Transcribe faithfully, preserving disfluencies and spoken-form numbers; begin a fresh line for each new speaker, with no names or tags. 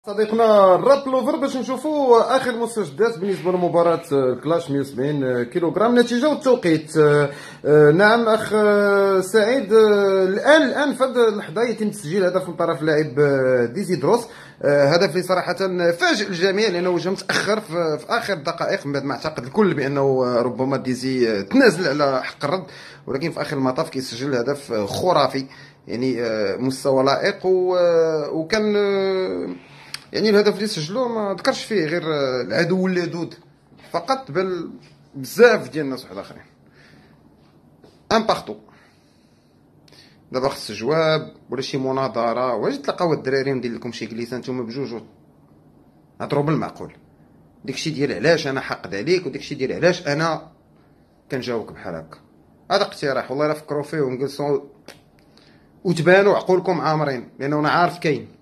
صديقنا الرابلوفر باش نشوفوا اخر المستجدات بالنسبه لمباراه الكلاش مية وسبعين كيلوغرام، النتيجه والتوقيت. نعم اخ سعيد، الان الان في هذه اللحظه يتم تسجيل هدف من طرف اللاعب ديزيدروس. هدف اللي صراحه فاجئ الجميع لانه جا متاخر في اخر الدقائق، من بعد ما اعتقد الكل بانه ربما ديزي تنازل على حق الرد، ولكن في اخر المطاف كيسجل هدف خرافي، يعني مستوى لائق. وكان يعني الهدف اللي سجلوه ما ذكرش فيه غير العدو اللدود فقط، بل بزاف ديال الناس واحد اخرين. ان بارتو دابا خص جواب ولا شي مناظره، واش تلقاو الدراري ندير لكم شي جليسه نتوما بجوج هضروا بالمعقول. داكشي ديال علاش انا حاقد عليك، وداكشي ديال علاش انا كنجاوبك بحال هكا، هذا اقتراح والله الا فكروا فيه ونجلسوا وتبانوا عقولكم عامرين، لانه انا عارف كاين